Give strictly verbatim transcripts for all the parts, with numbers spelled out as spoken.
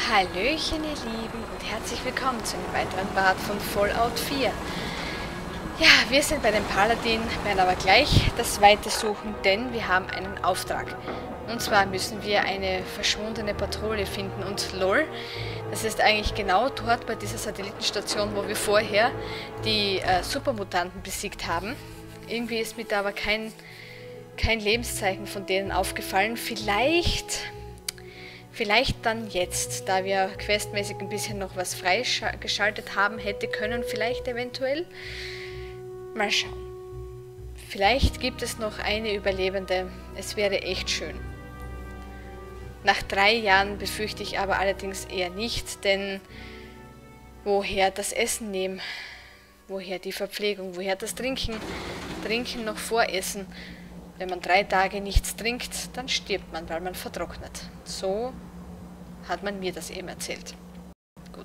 Hallöchen ihr Lieben und herzlich willkommen zu einem weiteren Part von Fallout vier. Ja, wir sind bei dem Paladin, werden aber gleich das Weite suchen, denn wir haben einen Auftrag. Und zwar müssen wir eine verschwundene Patrouille finden und lol, das ist eigentlich genau dort bei dieser Satellitenstation, wo wir vorher die äh, Supermutanten besiegt haben. Irgendwie ist mir da aber kein, kein Lebenszeichen von denen aufgefallen. Vielleicht... Vielleicht dann jetzt, da wir questmäßig ein bisschen noch was freigeschaltet haben, hätte können, vielleicht eventuell. Mal schauen. Vielleicht gibt es noch eine Überlebende. Es wäre echt schön. Nach drei Jahren befürchte ich aber allerdings eher nicht, denn woher das Essen nehmen? Woher die Verpflegung? Woher das Trinken? Trinken noch vor Essen. Wenn man drei Tage nichts trinkt, dann stirbt man, weil man vertrocknet. So hat man mir das eben erzählt. Gut.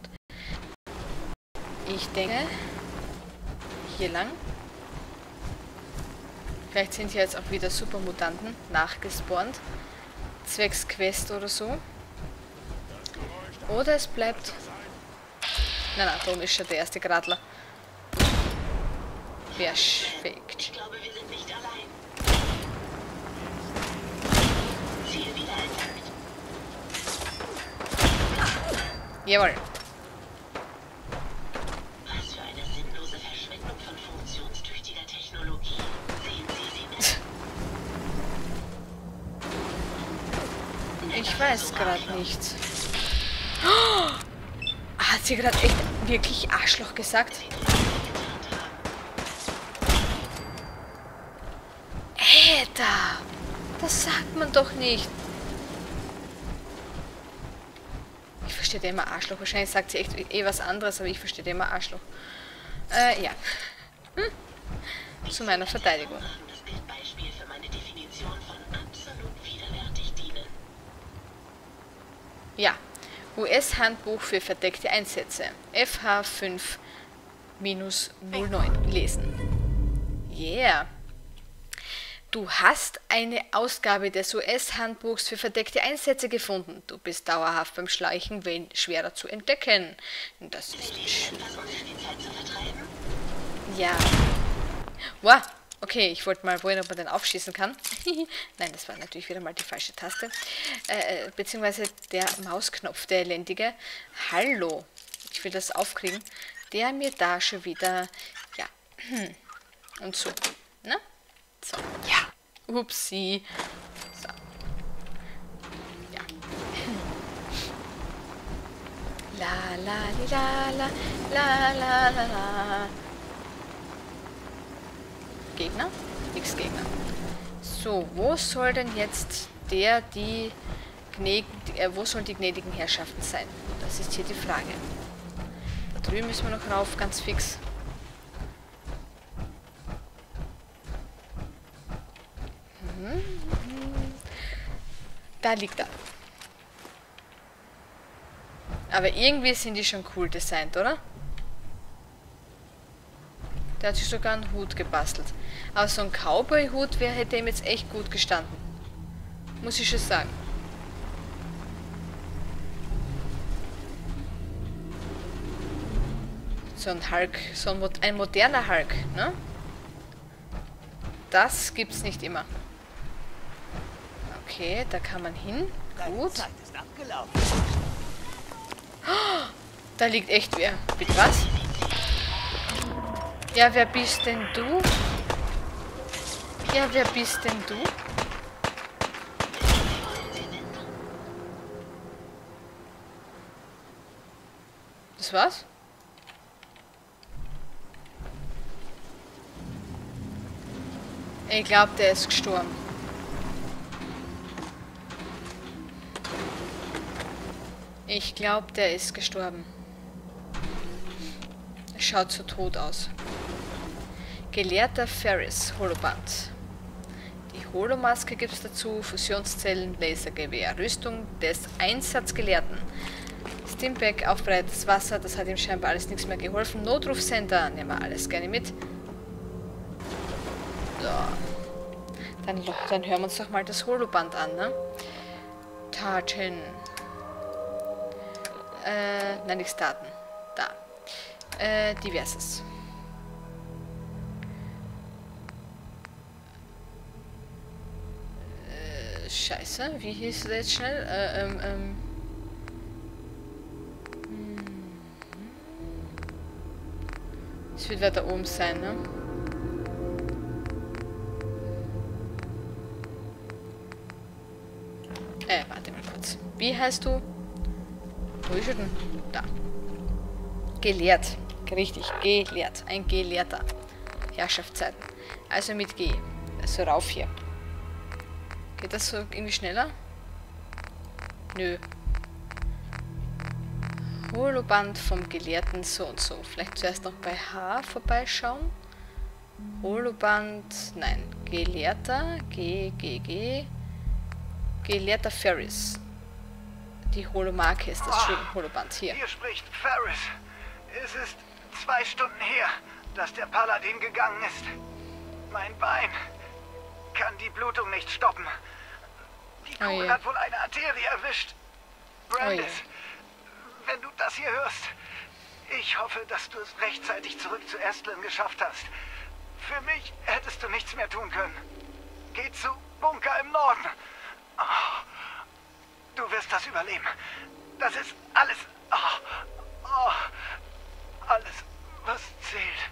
Ich denke, hier lang. Vielleicht sind hier jetzt auch wieder Supermutanten nachgespawnt. Zwecks Quest oder so. Oder es bleibt... Nein, nein, da ist schon der erste Gradler. Perfekt. Ich glaube, wir sind nicht allein. Ziel wieder intakt. Jawohl. Was für eine sinnlose Verschwendung von funktionstüchtiger Technologie. Sehen Sie sie nicht? Ich weiß gerade nicht. Oh! Hat sie gerade echt wirklich Arschloch gesagt? Alter! Das sagt man doch nicht. Ich verstehe immer Arschloch. Wahrscheinlich sagt sie echt eh was anderes, aber ich verstehe immer Arschloch. Äh, ja. Hm. Zu meiner Verteidigung. Das Bildbeispiel für meine Definition von absolut widerwärtig dienen. Ja. U S-Handbuch für verdeckte Einsätze. F H fünf null neun lesen. Yeah. Du hast eine Ausgabe des U S-Handbuchs für verdeckte Einsätze gefunden. Du bist dauerhaft beim Schleichen schwerer zu entdecken. Das ist schön. Ja. Wow. Okay, ich wollte mal wohin, ob man den aufschießen kann. Nein, das war natürlich wieder mal die falsche Taste. Äh, beziehungsweise der Mausknopf, der elendige. Hallo. Ich will das aufkriegen. Der mir da schon wieder... Ja. Und so. Ne? So. Ja. Upsi. So. Ja. La la li, la la la la la la. Gegner? Nix Gegner. So, wo soll denn jetzt der, die gnäd äh, wo sollen die gnädigen Herrschaften sein? Das ist hier die Frage. Da drüben müssen wir noch rauf, ganz fix. Da liegt er. Aber irgendwie sind die schon cool designt, oder? Der hat sich sogar einen Hut gebastelt. Aber so ein Cowboy-Hut wäre, hätte ihm jetzt echt gut gestanden. Muss ich schon sagen. So ein Hulk, so ein, ein moderner Hulk, ne? Das gibt's nicht immer. Okay, da kann man hin. Gut. Oh, da liegt echt wer. Bitte was? Ja, wer bist denn du? Ja, wer bist denn du? Das war's? Ich glaube, der ist gestorben. Ich glaube, der ist gestorben. Schaut so tot aus. Gelehrter Ferris, Holoband. Die Holomaske gibt es dazu, Fusionszellen, Lasergewehr, Rüstung des Einsatzgelehrten. Stimpack, aufbereitetes Wasser, das hat ihm scheinbar alles nichts mehr geholfen. Notrufsender, nehmen wir alles gerne mit. So. Dann, dann hören wir uns doch mal das Holoband an, ne? Tartan. Äh, nein, nicht starten. Da. Äh, diverses. Äh, scheiße. Wie hieß der jetzt schnell? Äh, ähm, ähm. Es wird weiter oben sein, ne? Äh, warte mal kurz. Wie heißt du? Wo ist er denn? Da. Gelehrt. Richtig, gelehrt. Ein Gelehrter. Herrschaftszeiten. Also mit G. Also rauf hier. Geht das so irgendwie schneller? Nö. Holoband vom Gelehrten so und so. Vielleicht zuerst noch bei H vorbeischauen. Holoband, nein. Gelehrter, G, G, G. Gelehrter Ferris. Die Holomarke ist das, Entschuldigung, Holoband, hier. Hier spricht Ferris. Es ist zwei Stunden her, dass der Paladin gegangen ist. Mein Bein kann die Blutung nicht stoppen. Die Oh Kugel je. hat wohl eine Arterie erwischt. Brandis, wenn du das hier hörst, ich hoffe, dass du es rechtzeitig zurück zu Estlin geschafft hast. Für mich hättest du nichts mehr tun können. Geh zu Bunker im Norden. Oh, du wirst das überleben. Das ist alles... Oh, oh, alles, was zählt.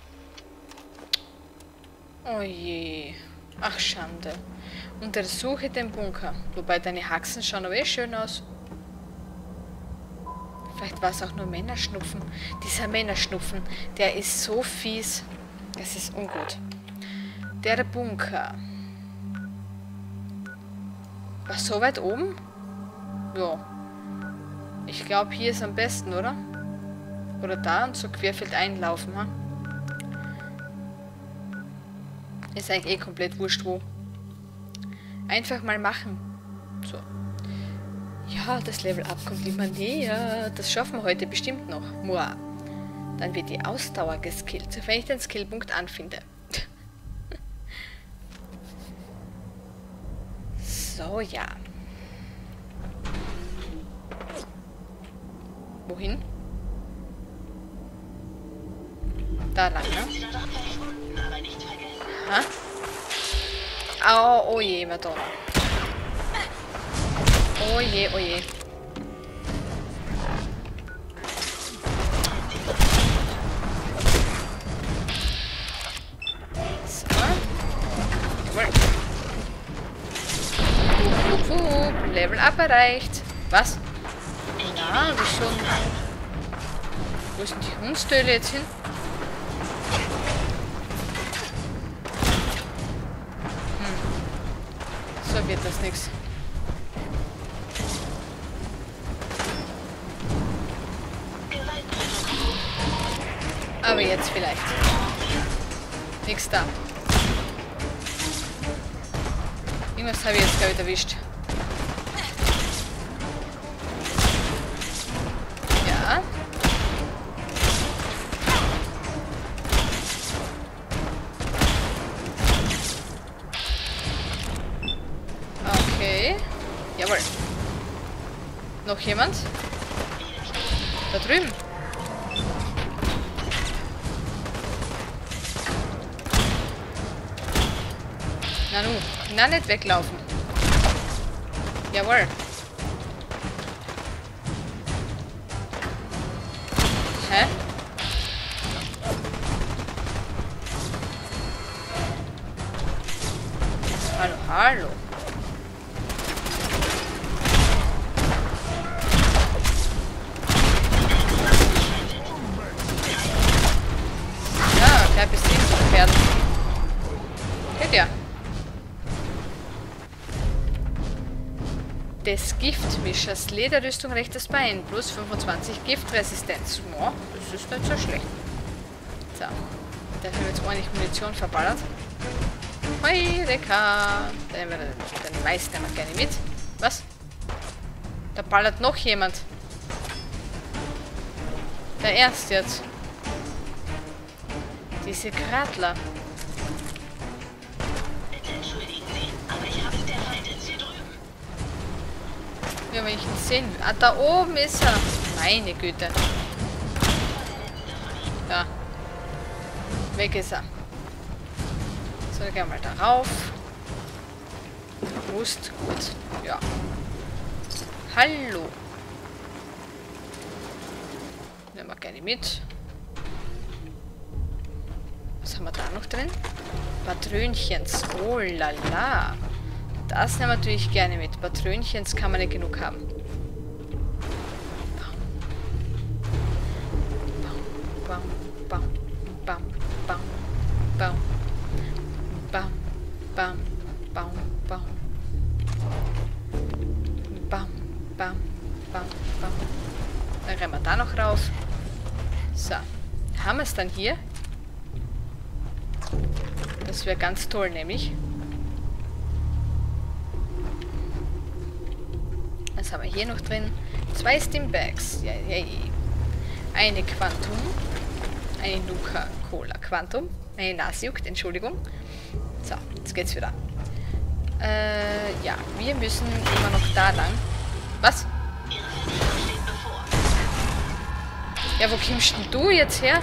Oh je. Ach, Schande. Untersuche den Bunker. Wobei deine Haxen schauen aber eh schön aus. Vielleicht war es auch nur Männerschnupfen. Dieser Männerschnupfen, der ist so fies. Das ist ungut. Der Bunker. War so weit oben? Ja. Ich glaube, hier ist am besten, oder? Oder da und so querfeld einlaufen, ha? Ist eigentlich eh komplett wurscht, wo. Einfach mal machen. So. Ja, das Level Up kommt immer näher. Das schaffen wir heute bestimmt noch. Moa. Dann wird die Ausdauer geskillt, wenn ich den Skillpunkt anfinde. So, ja. Wohin? Da lang, ne? Sie da doch gleich unten, aber nicht vergessen. Ha? Au, oh je, Madonna. Oh je, oh je. So. Jawohl. Wupp, wupp, wupp. Level Up erreicht. Was? Na, wie schon. Wo ist denn die Hundstöhle jetzt hin? So wird das nichts. Aber jetzt vielleicht. Nix da. Irgendwas habe ich jetzt, glaube ich, erwischt. Ja. Okay. Jawohl. Noch jemand? Da drüben. Na nu, na nicht weglaufen. Jawohl. Hä? Hallo, hallo. Ja, gleich bis hin zu Pferden. Geht ja. Des Giftmischers. Lederrüstung, rechtes Bein. Plus fünfundzwanzig Giftresistenz. Ja, das ist nicht so schlecht. So. Da haben wir jetzt ordentlich Munition verballert. Heureka! Da haben wir den, den Meister noch gerne mit. Was? Da ballert noch jemand. Der Ernst jetzt. Diese Kratler. Bitte entschuldigen Sie, aber ich habe der Feind ist hier drüben. Ja, wenn ich ihn sehen will. Ah, da oben ist er. Meine Güte. Da. Weg ist er. So, dann gehen wir mal darauf. Brust, gut. Ja. Hallo. Nehmen wir gerne mit. Was haben wir da noch drin? Patrönchens. Oh la la. Das nehmen wir natürlich gerne mit. Patrönchens kann man nicht genug haben. Bam, bam, bam, bam, bam, bam, bam, bam, bam, bam, bam, bam, bam. Dann rennen wir da noch rauf. So. Haben wir es dann hier? Das wäre ganz toll, nämlich. Was haben wir hier noch drin? Zwei Stimbags. Ja, ja, ja. Eine Quantum. Eine Nuka-Cola Quantum. Meine Nase juckt, Entschuldigung. So, jetzt geht's wieder. Äh, ja, wir müssen immer noch da lang. Was? Ja, wo kommst denn du jetzt her?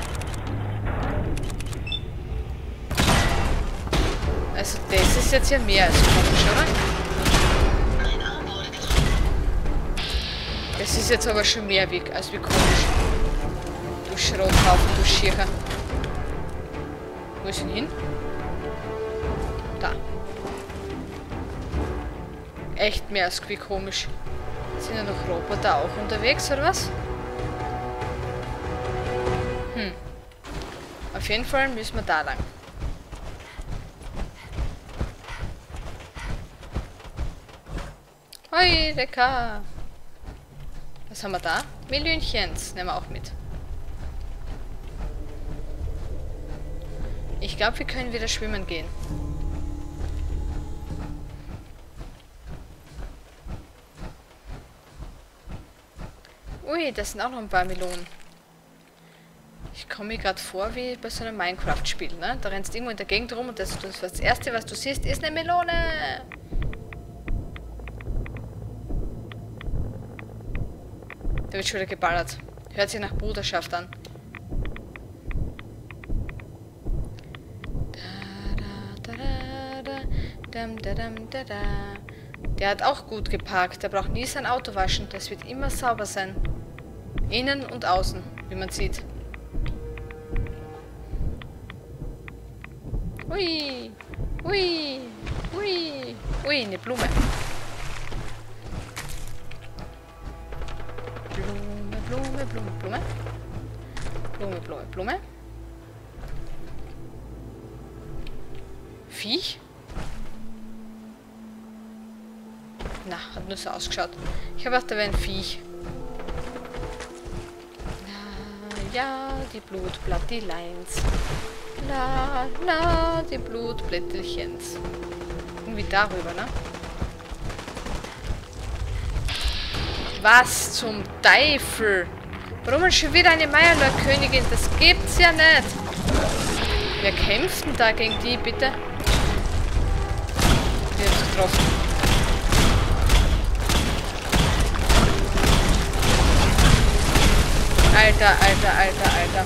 Also das ist jetzt ja mehr als komisch, oder? Das ist jetzt aber schon mehr wie, als wie komisch. Du Schrothaufen, du Schircher. Wo ist denn hin? Da. Echt mehr als wie komisch. Sind ja noch Roboter auch unterwegs, oder was? Hm. Auf jeden Fall müssen wir da lang. Hoi, lecker. Was haben wir da? Millionchens. Nehmen wir auch mit. Ich glaube, wir können wieder schwimmen gehen. Ui, das sind auch noch ein paar Melonen. Ich komme mir gerade vor wie bei so einem Minecraft-Spiel, ne? Da rennst du irgendwo in der Gegend rum und das, das Erste, was du siehst, ist eine Melone. Da wird schon wieder geballert. Hört sich nach Bruderschaft an. Der hat auch gut geparkt. Der braucht nie sein Auto waschen. Das wird immer sauber sein. Innen und außen, wie man sieht. Ui, ui, ui, ui, eine Blume. Blume, Blume, Blume, Blume. Blume, Blume, Blume. Viech? Na, hat nur so ausgeschaut. Ich habe gedacht, da wäre ein Viech. La, ja, die Blutblattleins. La, la, die Blutblättelchens. Irgendwie darüber, ne? Was zum Teufel? Warum schon wieder eine Meierlord-Königin? Das gibt's ja nicht. Wer kämpft denn da gegen die, bitte? Die hat getroffen. Alter, alter, alter, alter.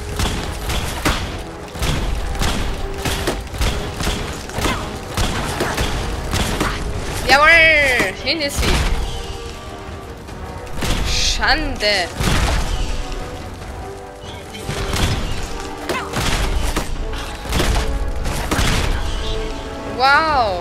Jawohl! Hin ist sie. Schande. Wow.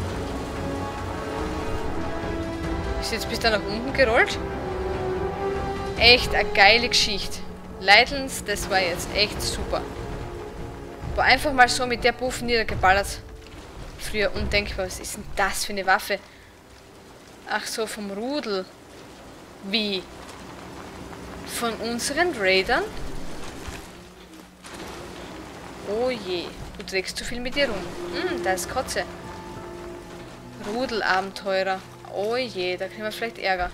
Ist jetzt bis da nach unten gerollt? Echt eine geile Geschichte. Leidlens, das war jetzt echt super. War einfach mal so mit der Buff niedergeballert. Früher undenkbar. Was ist denn das für eine Waffe? Ach so, vom Rudel. Wie? Von unseren Raidern? Oh je. Du trägst zu viel mit dir rum. Hm, da ist Kotze. Rudelabenteurer. Oh je, da kriegen wir vielleicht Ärger.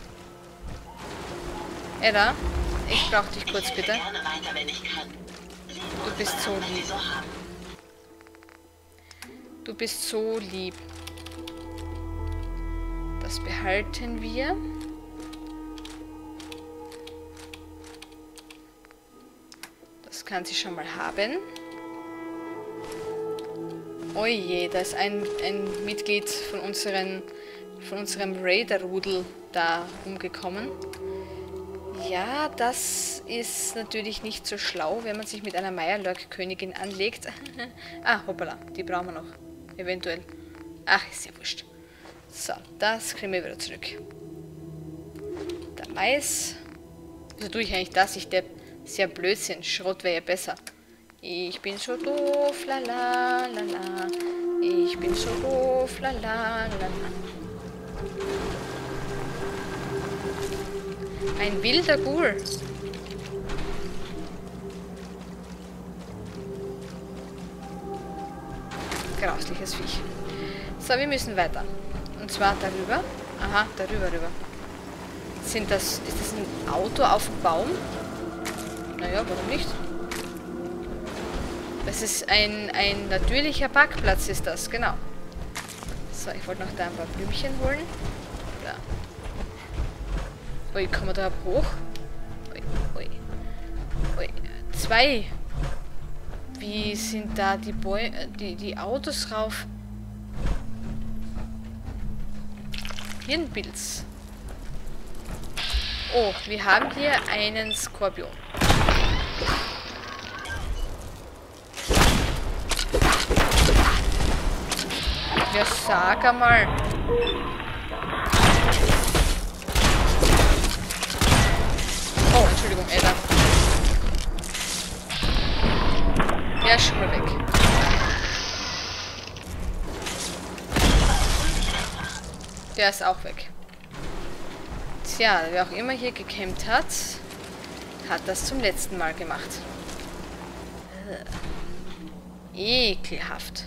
Edda, ich brauch dich kurz, bitte. Du bist so lieb. Du bist so lieb. Das behalten wir. kann sie schon mal haben. Oh je, da ist ein, ein Mitglied von, unseren, von unserem Raider-Rudel da umgekommen. Ja, das ist natürlich nicht so schlau, wenn man sich mit einer Meierlurk-Königin anlegt. Ah, hoppala, die brauchen wir noch. Eventuell. Ach, ist ja wurscht. So, das kriegen wir wieder zurück. Der Mais. Wieso tue ich eigentlich das? Ich depp. Sehr Blödsinn. Schrott wäre ja besser. Ich bin so doof, la la la la. Ich bin so doof, la la la la. Ein wilder Ghoul. Grausliches Viech. So, wir müssen weiter. Und zwar darüber. Aha, darüber, rüber. Sind das, ist das ein Auto auf dem Baum? Naja, warum nicht? Das ist ein, ein natürlicher Parkplatz, ist das, genau. So, ich wollte noch da ein paar Blümchen holen. Da. Ui, kann man da hoch? Ui, ui. Ui. Zwei. Wie sind da die, Bäu die, die Autos rauf? Hirnpilz. Oh, wir haben hier einen Skorpion. Ja, sag einmal. Oh, Entschuldigung, Edda. Der ist schon mal weg. Der ist auch weg. Tja, wer auch immer hier gekämpft hat, hat das zum letzten Mal gemacht. Äh. Ekelhaft.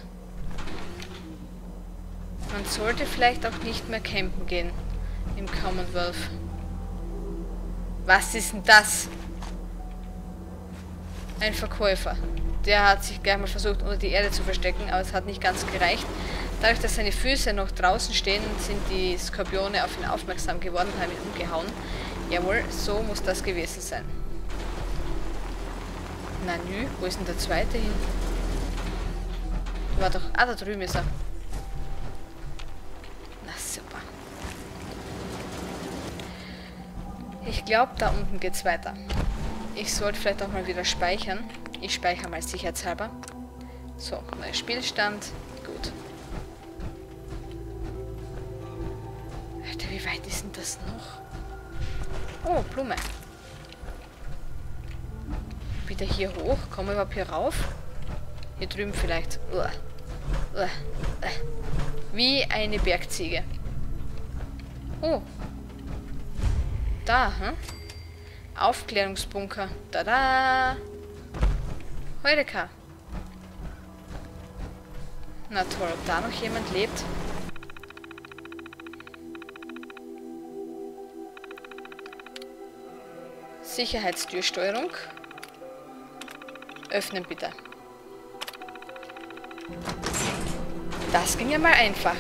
Man sollte vielleicht auch nicht mehr campen gehen im Commonwealth. Was ist denn das? Ein Verkäufer. Der hat sich gleich mal versucht, unter die Erde zu verstecken, aber es hat nicht ganz gereicht. Dadurch, dass seine Füße noch draußen stehen, sind die Skorpione auf ihn aufmerksam geworden und haben ihn umgehauen. Jawohl, so muss das gewesen sein. Na nü, wo ist denn der zweite hin? War doch... Ah, da drüben ist er. Na super. Ich glaube, da unten geht's weiter. Ich sollte vielleicht auch mal wieder speichern. Ich speichere mal sicherheitshalber. So, neuer Spielstand. Gut. Alter, wie weit ist denn das noch? Oh, Blume. Wieder hier hoch. Kommen wir überhaupt hier rauf? Hier drüben vielleicht. Uah. Uah. Uah. Wie eine Bergziege. Oh. Da, hm? Aufklärungsbunker. Tada! Heureka. Na toll, ob da noch jemand lebt? Sicherheitstürsteuerung. Öffnen bitte. Das ging ja mal einfach.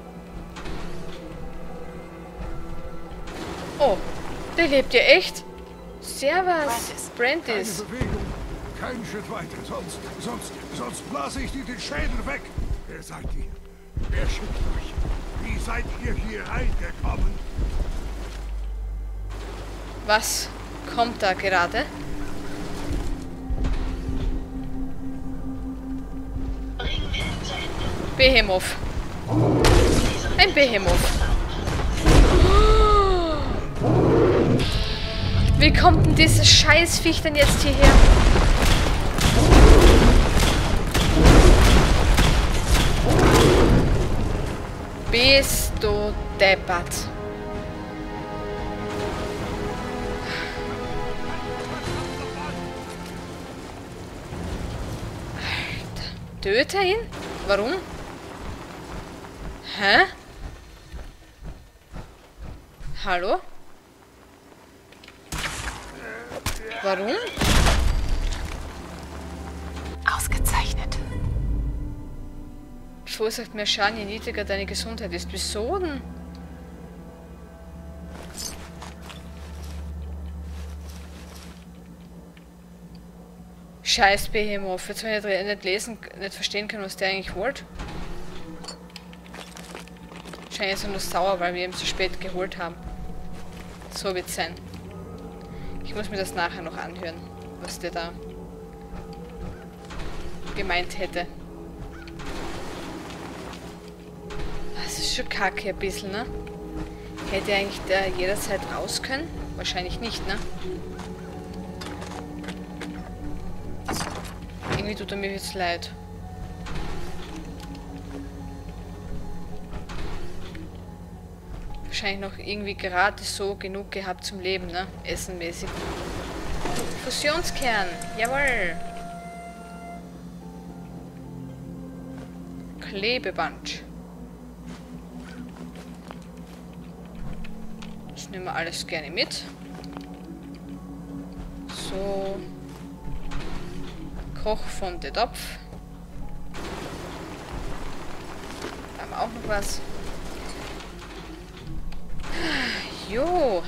Oh, der lebt ja echt. Servus, Brantis. Keine Bewegung, keinen Schritt weiter, sonst, sonst, sonst blase ich dir den Schädel weg. Wer seid ihr? Wer schickt euch? Wie seid ihr hier reingekommen? Was kommt da gerade? Behemoth. Ein Behemoth. Wie kommt denn dieses Scheißviech denn jetzt hierher? Bist du deppert? Alter. Töte ihn? Warum? Hä? Hallo? Warum? Ausgezeichnet. Verursacht mehr Schaden, je niedriger deine Gesundheit ist. Wieso denn? Scheiß Behemoth. Jetzt habe ich nicht lesen, nicht verstehen können, was der eigentlich wollte. Wahrscheinlich ist er nur sauer, weil wir ihn zu spät geholt haben. So wird es sein. Ich muss mir das nachher noch anhören, was der da gemeint hätte. Das ist schon kacke ein bisschen, ne? Hätte eigentlich der jederzeit raus können? Wahrscheinlich nicht, ne? Irgendwie tut er mir jetzt leid. Wahrscheinlich noch irgendwie gerade so genug gehabt zum Leben, ne? Essenmäßig. Fusionskern, jawohl! Klebeband. Das nehmen wir alles gerne mit. So. Koch von der Topf. Da haben wir auch noch was. Jo.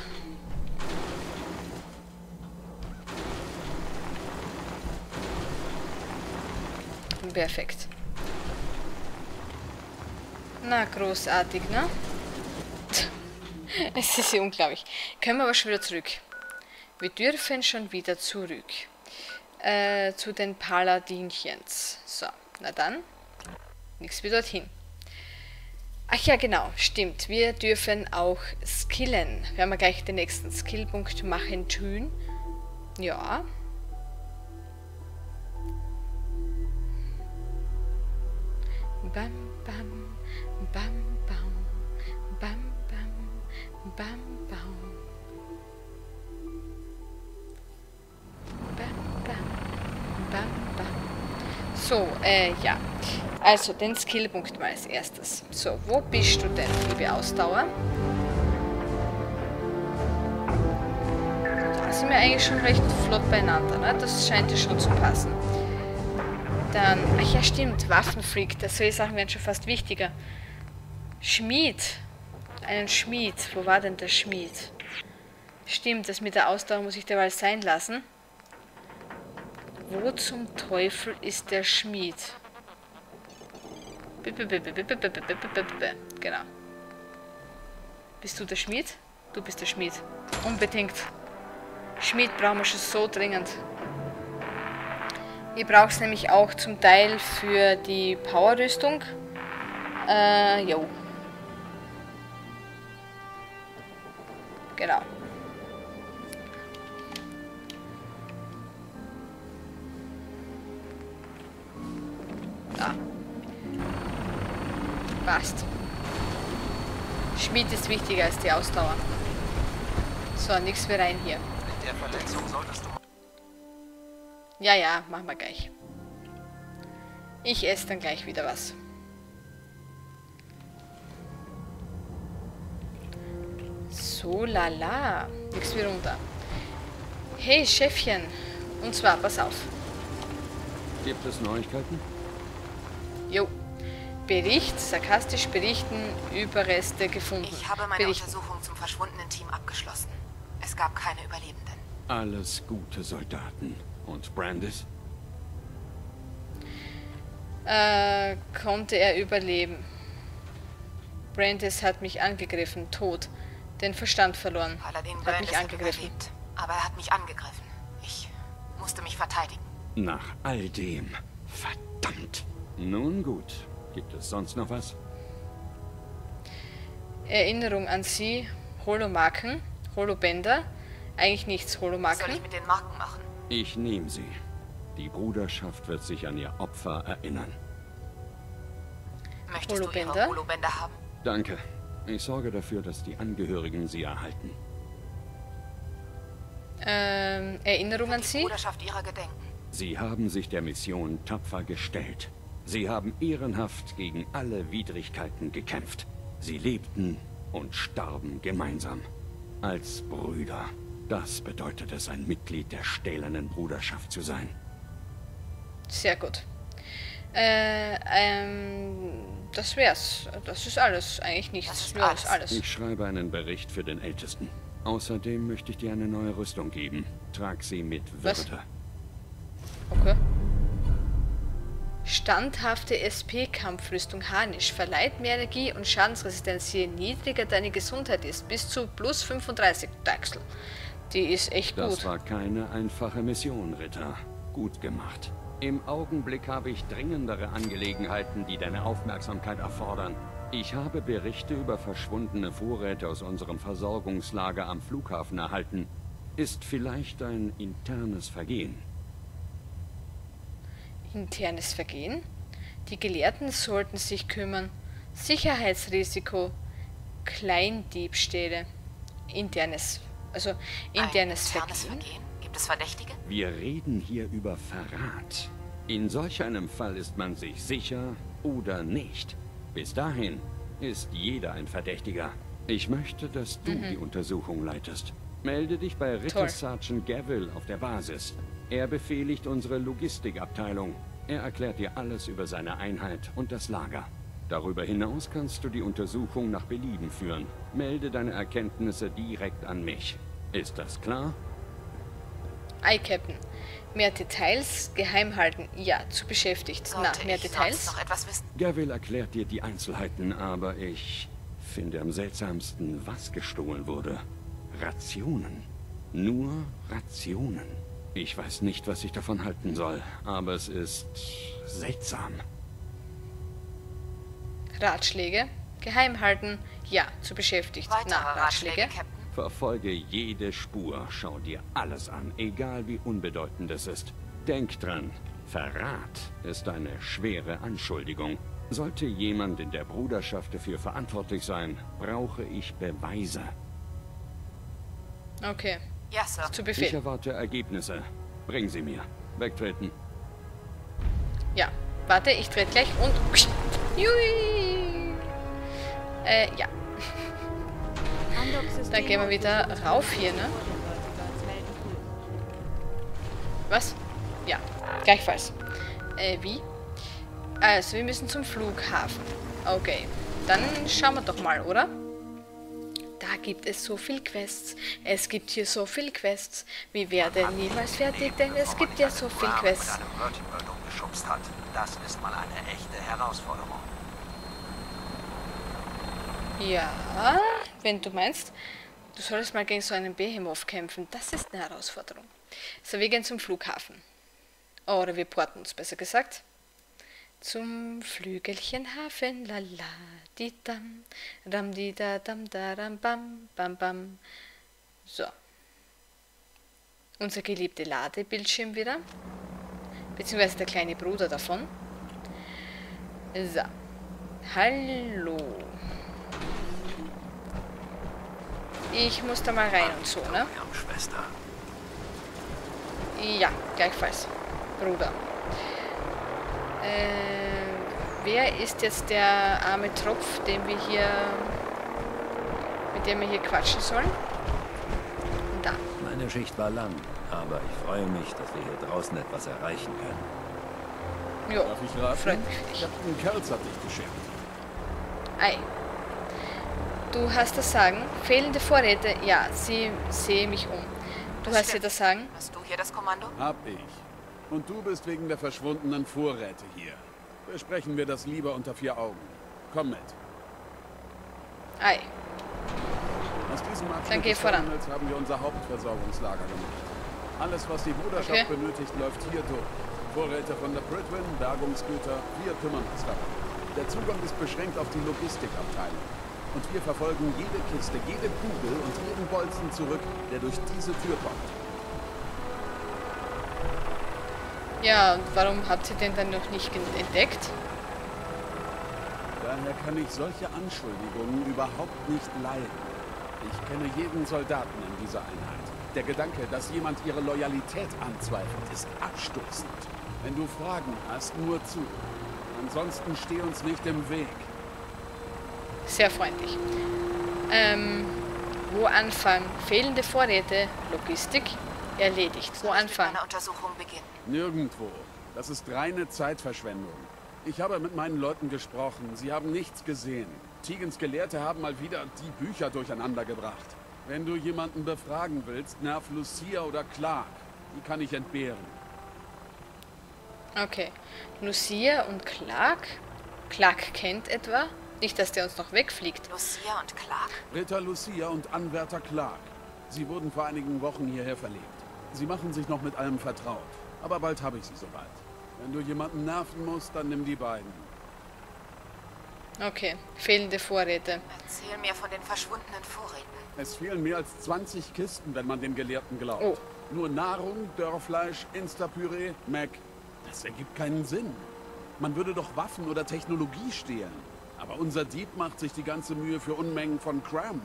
Perfekt. Na, großartig, ne? Es ist ja unglaublich. Können wir aber schon wieder zurück. Wir dürfen schon wieder zurück. Äh, zu den Paladinchens. So, na dann. Nichts wie dorthin. Ach ja, genau, stimmt. Wir dürfen auch skillen. Werden wir gleich den nächsten Skillpunkt machen tun. Ja. Bam, bam, bam, bam, bam, bam, bam, bam. Bam, bam, bam, bam. So, äh, ja. Also, den Skillpunkt mal als erstes. So, wo bist du denn, liebe Ausdauer? Da sind wir eigentlich schon recht flott beieinander, ne? Das scheint ja schon zu passen. Dann, ach ja, stimmt, Waffenfreak, das solche Sachen werden schon fast wichtiger. Schmied. Einen Schmied. Wo war denn der Schmied? Stimmt, das mit der Ausdauer muss ich derweil sein lassen. Wo zum Teufel ist der Schmied? Genau. Bist du der Schmied? Du bist der Schmied. Unbedingt. Schmied brauchen wir schon so dringend. Ich brauche es nämlich auch zum Teil für die Powerrüstung. Äh, jo. Genau. Da. Passt. Schmied ist wichtiger als die Ausdauer. So, nichts mehr rein hier. Mit der Verletzung solltest du... Ja, ja, machen wir gleich. Ich esse dann gleich wieder was. So, lala. Nix wie runter. Hey, Chefchen. Und zwar, pass auf. Gibt es Neuigkeiten? Jo. Bericht, sarkastisch berichten, Überreste gefunden. Ich habe meine Berichten. Untersuchung zum verschwundenen Team abgeschlossen. Es gab keine Überlebenden. Alles gute Soldaten. Und Brandis? Äh, konnte er überleben. Brandis hat mich angegriffen, tot. Den Verstand verloren. Paladin Hat Brandis mich hat angegriffen. überlebt, aber er hat mich angegriffen. Ich musste mich verteidigen. Nach all dem. Verdammt. Nun gut. Gibt es sonst noch was? Erinnerung an sie. Holomarken. Holobänder. Eigentlich nichts. Was soll Holomarken. ich mit den Marken machen? Ich nehme sie. Die Bruderschaft wird sich an ihr Opfer erinnern. Möchtest du Holobänder? ihre Holobänder haben? Danke. Ich sorge dafür, dass die Angehörigen sie erhalten. Ähm, Erinnerung an Die sie. Bruderschaft ihrer gedenken. Sie haben sich der Mission tapfer gestellt. Sie haben ehrenhaft gegen alle Widrigkeiten gekämpft. Sie lebten und starben gemeinsam. Als Brüder. Das bedeutet es, ein Mitglied der stählernen Bruderschaft zu sein. Sehr gut. Äh, ähm, das wär's. Das ist alles. Eigentlich nichts. Das ist Ja, das ist alles. alles. Ich schreibe einen Bericht für den Ältesten. Außerdem möchte ich dir eine neue Rüstung geben. Trag sie mit Was? Würde. Okay. Standhafte S P-Kampfrüstung Harnisch verleiht mehr Energie und Schadensresistenz, je niedriger deine Gesundheit ist. Bis zu plus fünfunddreißig, Deichsel. Die ist echt gut. Das war keine einfache Mission, Ritter. Gut gemacht. Im Augenblick habe ich dringendere Angelegenheiten, die deine Aufmerksamkeit erfordern. Ich habe Berichte über verschwundene Vorräte aus unserem Versorgungslager am Flughafen erhalten. Ist vielleicht ein internes Vergehen. Internes Vergehen? Die Gelehrten sollten sich kümmern. Sicherheitsrisiko. Kleindiebstähle. Internes. Also internes Ein internes Vergehen. Vergehen? Gibt es Verdächtige? Wir reden hier über Verrat. In solch einem Fall ist man sich sicher oder nicht. Bis dahin ist jeder ein Verdächtiger. Ich möchte, dass du Mhm. die Untersuchung leitest. Melde dich bei Ritter Toll. Sergeant Gavel auf der Basis. Er befehligt unsere Logistikabteilung. Er erklärt dir alles über seine Einheit und das Lager. Darüber hinaus kannst du die Untersuchung nach Belieben führen. Melde deine Erkenntnisse direkt an mich. Ist das klar? Ei, Captain. Mehr Details geheim halten. Ja, zu beschäftigt. Sollte Na, mehr ich Details? sonst noch etwas wissen? Gavel erklärt dir die Einzelheiten, aber ich finde am seltsamsten, was gestohlen wurde. Rationen. Nur Rationen. Ich weiß nicht, was ich davon halten soll, aber es ist seltsam. Ratschläge? Geheim halten? Ja, zu beschäftigt. Weitere Na, Ratschläge? Ratschläge, Captain? Verfolge jede Spur, schau dir alles an, egal wie unbedeutend es ist. Denk dran, Verrat ist eine schwere Anschuldigung. Sollte jemand in der Bruderschaft dafür verantwortlich sein, brauche ich Beweise. Okay, Ja, Sir. zu Ich Befehl. erwarte Ergebnisse. Bring sie mir. Wegtreten. Ja, warte, ich trete gleich und... Jui! Äh, ja. Dann gehen wir wieder rauf hier, ne? Was? Ja, gleichfalls. Äh, wie? Also, wir müssen zum Flughafen. Okay, dann schauen wir doch mal, oder? Da gibt es so viel Quests. Es gibt hier so viel Quests. Wir werden niemals fertig, denn es gibt ja so viel Quests. Mit einem Vertical umgeschubst hat. Das ist mal eine echte Herausforderung. Ja, wenn du meinst, du solltest mal gegen so einen Behemoth kämpfen. Das ist eine Herausforderung. So, wir gehen zum Flughafen. Oder wir porten uns, besser gesagt. Zum Flügelchenhafen, la la, di dam, ram di da dam da ram bam, bam bam. So. Unser geliebter Ladebildschirm wieder. Beziehungsweise der kleine Bruder davon. So. Hallo. Ich muss da mal rein und so, ne? Schwester. Ja, gleichfalls. Bruder. Äh, wer ist jetzt der arme Tropf, den wir hier, mit dem wir hier quatschen sollen? Da. Meine Schicht war lang, aber ich freue mich, dass wir hier draußen etwas erreichen können. Jo, Darf ich raten? freut mich für dich. Captain Kerls hat dich geschickt. Ei. Du hast das Sagen. Fehlende Vorräte? Ja, sie sehe mich um. Du Das hast hier stimmt. das Sagen? Hast du hier das Kommando? Hab ich. Und du bist wegen der verschwundenen Vorräte hier. Besprechen wir das lieber unter vier Augen. Komm mit. Ei. Aus diesem Dann Abschnitt geh des voran. Terminals haben wir unser Hauptversorgungslager gemacht. Alles, was die Bruderschaft Okay. benötigt, läuft hier durch. Vorräte von der Pridwin, Bergungsgüter, wir kümmern uns darum. Der Zugang ist beschränkt auf die Logistikabteilung. Und wir verfolgen jede Kiste, jede Kugel und jeden Bolzen zurück, der durch diese Tür kommt. Ja, und warum habt ihr den dann noch nicht entdeckt? Daher kann ich solche Anschuldigungen überhaupt nicht leiden. Ich kenne jeden Soldaten in dieser Einheit. Der Gedanke, dass jemand ihre Loyalität anzweifelt, ist abstoßend. Wenn du Fragen hast, nur zu. Ansonsten steh uns nicht im Weg. Sehr freundlich. Ähm, wo anfangen? Fehlende Vorräte, Logistik, erledigt. Wo Soll ich mit anfangen? meiner Untersuchung beginnen? Nirgendwo. Das ist reine Zeitverschwendung. Ich habe mit meinen Leuten gesprochen. Sie haben nichts gesehen. Tegans Gelehrte haben mal wieder die Bücher durcheinander gebracht. Wenn du jemanden befragen willst, nerv Lucia oder Clark. Die kann ich entbehren. Okay. Lucia und Clark? Clark kennt etwa? Nicht, dass der uns noch wegfliegt. Lucia und Clark? Ritter Lucia und Anwärter Clark. Sie wurden vor einigen Wochen hierher verlegt. Sie machen sich noch mit allem vertraut. Aber bald habe ich sie soweit. Wenn du jemanden nerven musst, dann nimm die beiden. Okay. Fehlende Vorräte. Erzähl mir von den verschwundenen Vorräten. Es fehlen mehr als zwanzig Kisten, wenn man den Gelehrten glaubt. Oh. Nur Nahrung, Dörrfleisch, Instapüree, Mac. Das ergibt keinen Sinn. Man würde doch Waffen oder Technologie stehlen. Aber unser Dieb macht sich die ganze Mühe für Unmengen von Cram.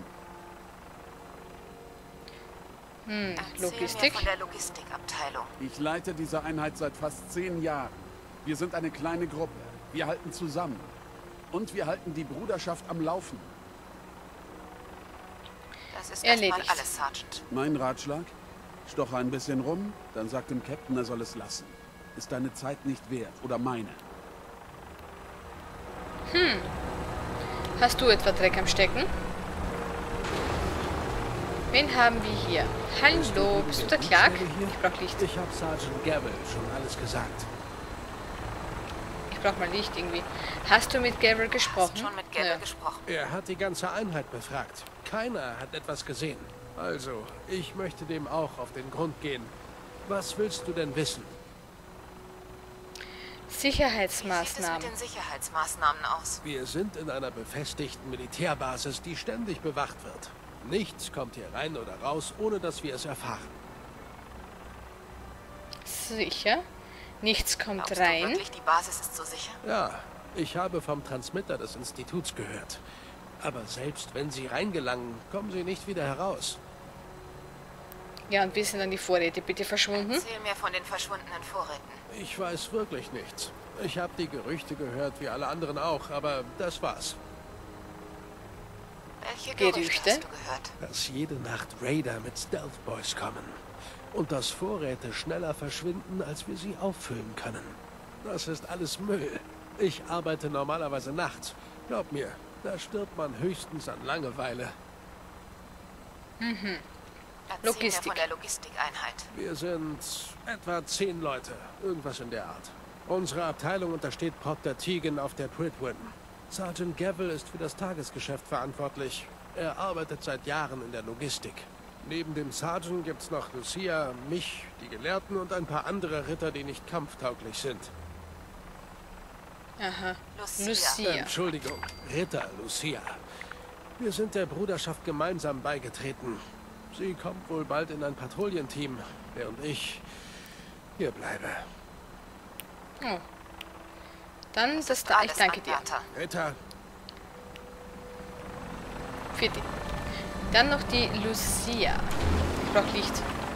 Hm, Erzähl Logistik. mir von der Logistikabteilung. Ich leite diese Einheit seit fast zehn Jahren. Wir sind eine kleine Gruppe. Wir halten zusammen. Und wir halten die Bruderschaft am Laufen. Das ist Erledigt. erstmal alles, Sergeant. Mein Ratschlag? Stoche ein bisschen rum, dann sag dem Captain, er soll es lassen. Ist deine Zeit nicht wert, oder meine? Hm. Hast du etwa Dreck am Stecken? Wen haben wir hier? Hallo, bist du der Clark? Ich brauch Licht. Ich habe Sergeant Gavel schon alles gesagt. Ich brauch mal Licht irgendwie. Hast du mit Gabriel gesprochen? Hast schon mit Gavel Ja. gesprochen. Er hat die ganze Einheit befragt. Keiner hat etwas gesehen. Also, ich möchte dem auch auf den Grund gehen. Was willst du denn wissen? Wie sieht es Sicherheitsmaßnahmen. mit den Sicherheitsmaßnahmen aus? Wir sind in einer befestigten Militärbasis, die ständig bewacht wird. Nichts kommt hier rein oder raus, ohne dass wir es erfahren. Sicher? Nichts kommt Glaubst du rein. wirklich, die Basis ist so sicher? Ja, ich habe vom Transmitter des Instituts gehört. Aber selbst wenn sie reingelangen, kommen sie nicht wieder heraus. Ja, und wie sind dann die Vorräte bitte verschwunden? Erzähl mir von den verschwundenen Vorräten. Ich weiß wirklich nichts. Ich habe die Gerüchte gehört, wie alle anderen auch, aber das war's. Welche Gerüchte? Gerüchte hast du gehört? Dass jede Nacht Raider mit Stealth Boys kommen. Und dass Vorräte schneller verschwinden, als wir sie auffüllen können. Das ist alles Müll. Ich arbeite normalerweise nachts. Glaub mir, da stirbt man höchstens an Langeweile. Mhm. Erzähl Logistik. mir von der Logistikeinheit. Wir sind etwa zehn Leute, irgendwas in der Art. Unsere Abteilung untersteht Proctor Tegan auf der Pridwin. Sergeant Gavel ist für das Tagesgeschäft verantwortlich. Er arbeitet seit Jahren in der Logistik. Neben dem Sergeant gibt's noch Lucia, mich, die Gelehrten und ein paar andere Ritter, die nicht kampftauglich sind. Aha. Lucia. Lucia. Entschuldigung, Ritter Lucia. Wir sind der Bruderschaft gemeinsam beigetreten. Sie kommt wohl bald in ein Patrouillenteam, während ich hier bleibe. Oh. Dann das da. Ich Alles, danke dir. Anwärter. Ritter, Für die. Dann noch die Lucia. Ich brauch Licht.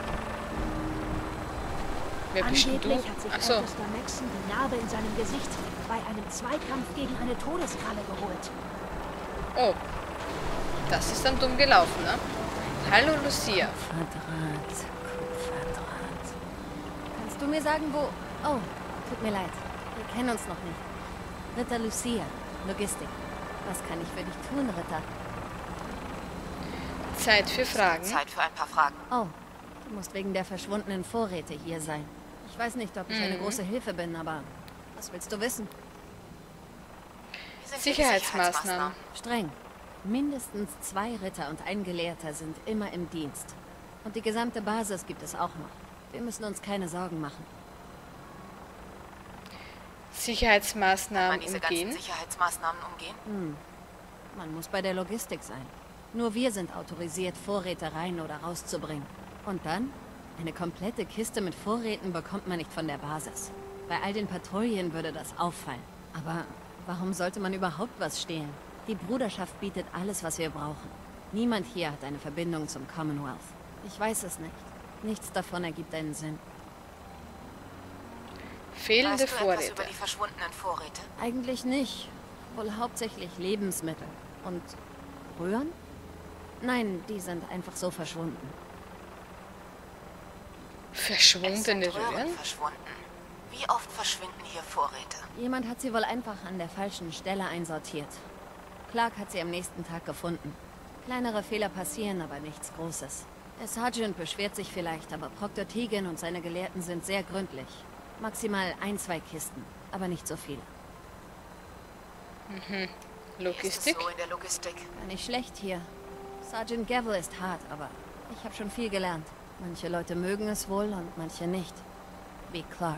Wer bist denn du? Angeblich hat sich Achso. Alistair Maxson die Narbe in seinem Gesicht bei einem Zweikampf gegen eine Todeskralle geholt. Oh. Das ist dann dumm gelaufen, ne? Hallo Lucia. Kupferdraht, Kupferdraht. Kannst du mir sagen, wo... Oh, tut mir leid. Wir kennen uns noch nicht. Ritter Lucia, Logistik. Was kann ich für dich tun, Ritter? Zeit für Fragen. Zeit für ein paar Fragen. Oh, du musst wegen der verschwundenen Vorräte hier sein. Ich weiß nicht, ob ich eine große Hilfe bin, aber was willst du wissen? Wie sind die Sicherheitsmaßnahmen. Streng. Mindestens zwei Ritter und ein Gelehrter sind immer im Dienst. Und die gesamte Basis gibt es auch noch. Wir müssen uns keine Sorgen machen. Kann man Sicherheitsmaßnahmen diese umgehen. ganzen Sicherheitsmaßnahmen umgehen? Hm. Man muss bei der Logistik sein. Nur wir sind autorisiert, Vorräte rein oder rauszubringen. Und dann? Eine komplette Kiste mit Vorräten bekommt man nicht von der Basis. Bei all den Patrouillen würde das auffallen. Aber warum sollte man überhaupt was stehlen? Die Bruderschaft bietet alles, was wir brauchen. Niemand hier hat eine Verbindung zum Commonwealth. Ich weiß es nicht. Nichts davon ergibt einen Sinn. Fehlende Weißt du etwas über Vorräte. die verschwundenen Vorräte? Eigentlich nicht. Wohl hauptsächlich Lebensmittel. Und Röhren? Nein, die sind einfach so verschwunden. Es Verschwundene sind Röhren Röhren? verschwunden. Wie oft verschwinden hier Vorräte? Jemand hat sie wohl einfach an der falschen Stelle einsortiert. Clark hat sie am nächsten Tag gefunden. Kleinere Fehler passieren, aber nichts Großes. Der Sergeant beschwert sich vielleicht, aber Proctor Tegan und seine Gelehrten sind sehr gründlich. Maximal ein, zwei Kisten, aber nicht so viele. Mhm. Wie Logistik? ist es so in der Logistik? War nicht schlecht hier. Sergeant Gavel ist hart, aber ich habe schon viel gelernt. Manche Leute mögen es wohl und manche nicht. Wie Clark.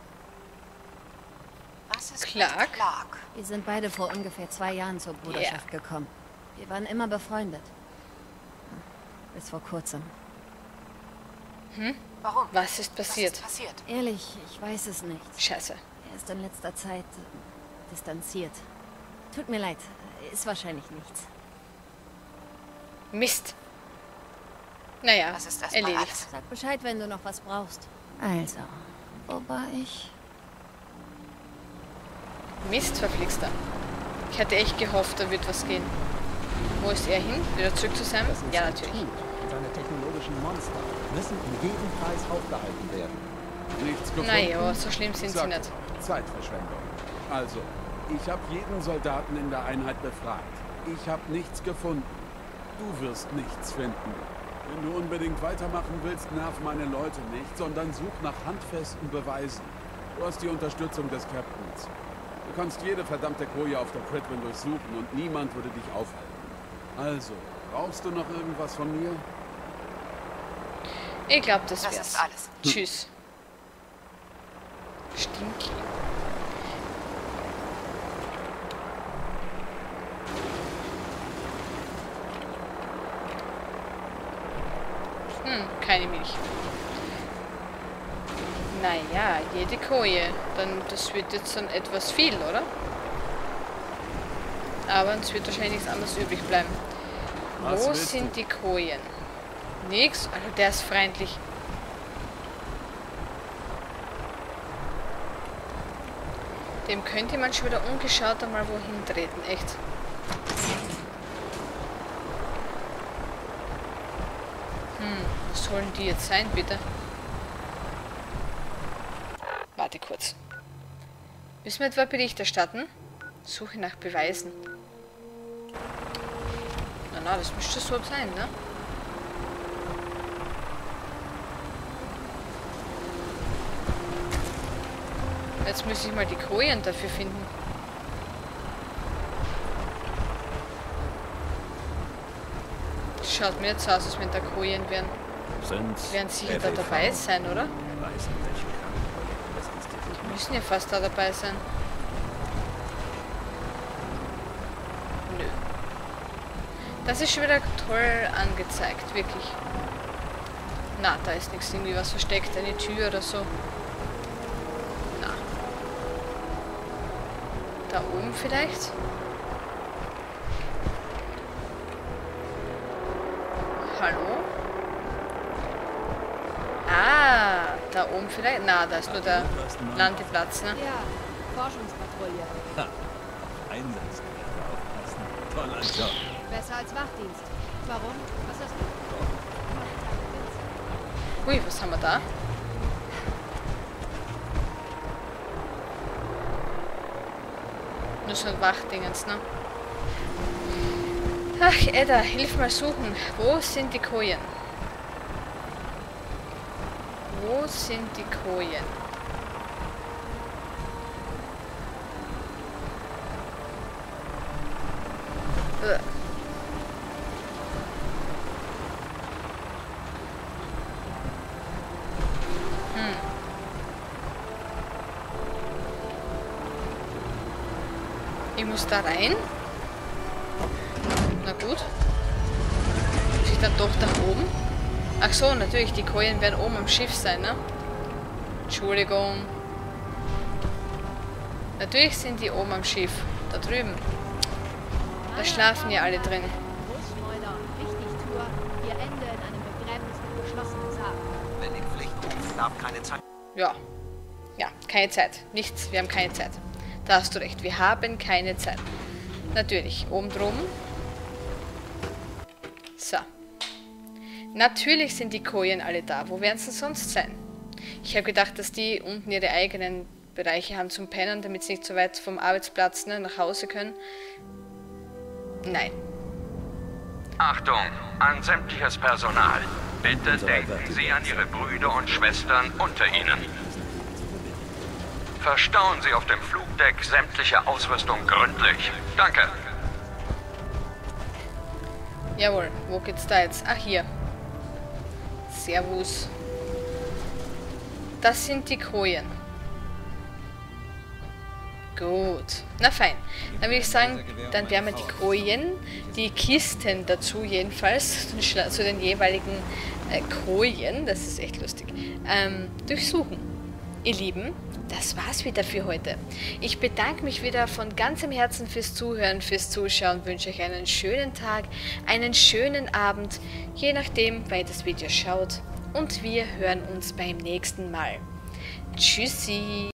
Was ist Clark? mit Clark? Wir sind beide vor ungefähr zwei Jahren zur Bruderschaft gekommen. Wir waren immer befreundet. Bis vor kurzem. Hm? Warum? Was ist passiert? Was ist passiert? Ehrlich, ich weiß es nicht. Scheiße. Er ist in letzter Zeit äh, distanziert. Tut mir leid, ist wahrscheinlich nichts. Mist. Naja, Was ist erstmal erledigt. alles? Sag Bescheid, wenn du noch was brauchst. Also, wo war ich? Mist, verflixter. Ich hatte echt gehofft, da wird was gehen. Wo ist er hin? Wieder zurück zu seinem? Ja, natürlich. Seine technologischen Monster müssen um jeden Preis aufgehalten werden. Nichts gefunden? Naja, so schlimm sind sie Sag, nicht. Zeitverschwendung. Also, ich habe jeden Soldaten in der Einheit befragt. Ich habe nichts gefunden. Du wirst nichts finden. Wenn du unbedingt weitermachen willst, nerv meine Leute nicht, sondern such nach handfesten Beweisen. Du hast die Unterstützung des Captains. Du kannst jede verdammte Koje auf der Prydwen durchsuchen und niemand würde dich aufhalten. Also, brauchst du noch irgendwas von mir? Ich glaube, das Das wär's. ist alles. Tschüss. Stinky. Hm, keine Milch. Naja, jede Koje. Dann, das wird jetzt dann etwas viel, oder? Aber es wird wahrscheinlich nichts anderes übrig bleiben. Was Wo willst sind du? die Kojen? Nix? Also der ist freundlich. Dem könnte man schon wieder ungeschaut einmal wohin treten, echt. Hm, was sollen die jetzt sein, bitte? Warte kurz. Müssen wir etwa Bericht erstatten? Suche nach Beweisen. Na, na, das müsste so sein, ne? Jetzt muss ich mal die Kojen dafür finden. Schaut mir jetzt aus, als wenn da Kojen wären. Sind Werden sicher da F A V dabei sein, oder? Weiß in welchem Krankenprojekt das Institut Die müssen ja fast da dabei sein. Nö. Das ist schon wieder toll angezeigt, wirklich. Na, da ist nichts, irgendwie was versteckt, eine Tür oder so. Na. Da oben vielleicht? Hallo? Ah, da oben vielleicht? Na, da ist nur der Landeplatz, ne? Ja, Forschungspatrouille. Ha, Einsatz. Aufpassen. Toller Job. Besser als Wachdienst. Warum? Was hast du? Ui, was haben wir da? Nur so ein Wachdingens, ne? Ach, Edda, hilf mal suchen. Wo sind die Kojen? Wo sind die Kojen? Ugh. Hm. Ich muss da rein? Na gut. Muss ich dann doch nach oben? Ach so, natürlich, die Kojen werden oben am Schiff sein, ne? Entschuldigung. Natürlich sind die oben am Schiff. Da drüben. Da schlafen ja alle drin. Großschleuder und Wichtigtour. Ihr Ende in einem Begräbnis mit geschlossenem Sarg. Wenn die Pflicht ruft, darf keine Zeit. Ja. Ja, keine Zeit. Nichts, wir haben keine Zeit. Da hast du recht, wir haben keine Zeit. Natürlich, oben drum. So. Natürlich sind die Kojen alle da. Wo werden sie sonst sein? Ich habe gedacht, dass die unten ihre eigenen Bereiche haben zum Pennen, damit sie nicht so weit vom Arbeitsplatz, ne, nach Hause können. Nein. Achtung, an sämtliches Personal. Bitte denken Sie an Ihre Brüder und Schwestern unter Ihnen. Verstauen Sie auf dem Flugdeck sämtliche Ausrüstung gründlich. Danke. Jawohl, wo geht's da jetzt? Ach, hier. Servus. Das sind die Krojen. Gut. Na fein. Dann würde ich sagen, dann werden wir die Krojen, die Kisten dazu jedenfalls, zu den jeweiligen äh, Krojen, das ist echt lustig, ähm, durchsuchen. Ihr Lieben, das war's wieder für heute. Ich bedanke mich wieder von ganzem Herzen fürs Zuhören, fürs Zuschauen, wünsche euch einen schönen Tag, einen schönen Abend, je nachdem, wer das Video schaut. Und wir hören uns beim nächsten Mal. Tschüssi!